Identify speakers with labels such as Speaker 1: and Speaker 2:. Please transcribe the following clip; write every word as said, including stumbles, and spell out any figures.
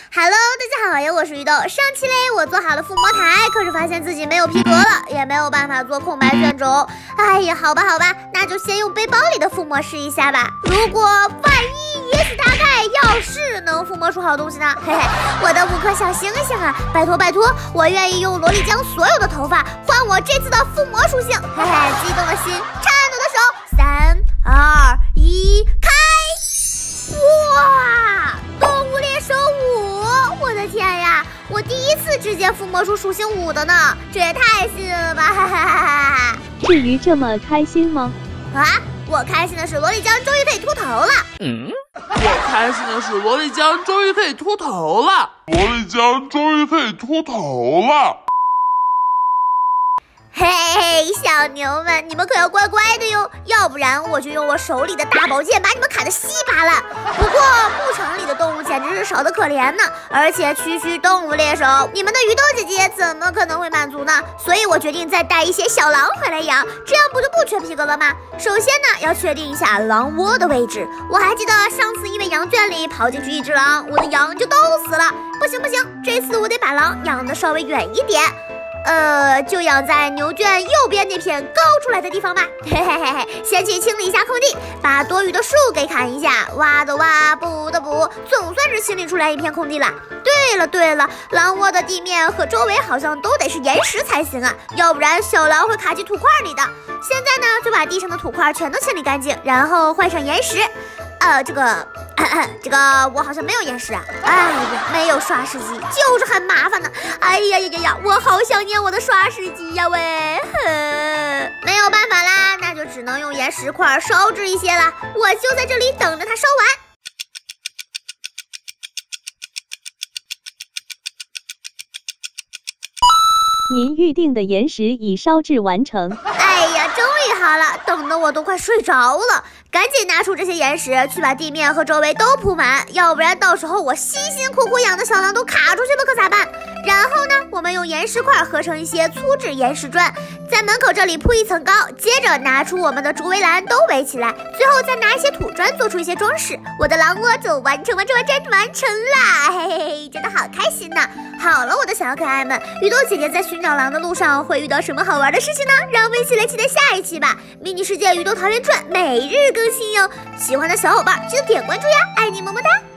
Speaker 1: Hello， 大家好呀，我是鱼豆。上期嘞，我做好了附魔台，可是发现自己没有皮革了，也没有办法做空白卷轴。哎呀，好吧好吧，那就先用背包里的附魔试一下吧。如果万一，也许大概要是能附魔出好东西呢？嘿嘿，我的五颗小星星啊，拜托拜托，我愿意用萝莉酱所有的头发换我这次的附魔属性。嘿嘿，激动的心，颤抖的手，三二一，开！哇！动物猎手五，我的天呀！我第一次直接附魔出属性五的呢，这也太幸运了吧！哈哈哈哈哈！
Speaker 2: 至于这么开心吗？
Speaker 1: 啊，我开心的是萝莉酱终于可以秃头了。
Speaker 3: 嗯，我开心的是萝莉酱终于可以秃头了。萝莉酱终于可以秃头了。
Speaker 1: 嘿嘿，小牛们，你们可要乖乖的哟，要不然我就用我手里的大宝剑把你们砍得稀巴烂。不过牧场里的动物简直是少得可怜呢，而且区区动物猎手，你们的鱼豆姐姐怎么可能会满足呢？所以我决定再带一些小狼回来养，这样不就不缺皮革了吗？首先呢，要确定一下狼窝的位置。我还记得上次因为羊圈里跑进去一只狼，我的羊就都死了。不行不行，这次我得把狼养得稍微远一点。呃，就养在牛圈右边那片高出来的地方吧。嘿嘿嘿嘿，先去清理一下空地，把多余的树给砍一下，挖的挖，补的补，总算是清理出来一片空地了。对了对了，狼窝的地面和周围好像都得是岩石才行啊，要不然小狼会卡进土块里的。现在呢，就把地上的土块全都清理干净，然后换上岩石。呃，这个，咳咳这个我好像没有岩石啊！哎呀，没有刷石机，就是很麻烦呢。哎呀呀呀呀，我好想念我的刷石机呀喂！哼，没有办法啦，那就只能用岩石块烧制一些了。我就在这里等着它烧完。
Speaker 2: 您预定的岩石已烧制完成。
Speaker 1: 哎呀，终于好了，等得我都快睡着了。赶紧拿出这些岩石，去把地面和周围都铺满，要不然到时候我辛辛苦苦养的小狼都卡出去了，可咋办？然后呢，我们用岩石块合成一些粗制岩石砖，在门口这里铺一层高，接着拿出我们的竹围栏都围起来，最后再拿一些土砖做出一些装饰，我的狼窝就完成完成完成完成啦！嘿嘿嘿，真的好开心呢！好了，我的小可爱们，鱼豆姐姐在寻找狼的路上会遇到什么好玩的事情呢？让我们一起来期待下一期吧！迷你世界鱼豆桃源传每日更新哟，喜欢的小伙伴记得点关注呀，爱你么么哒！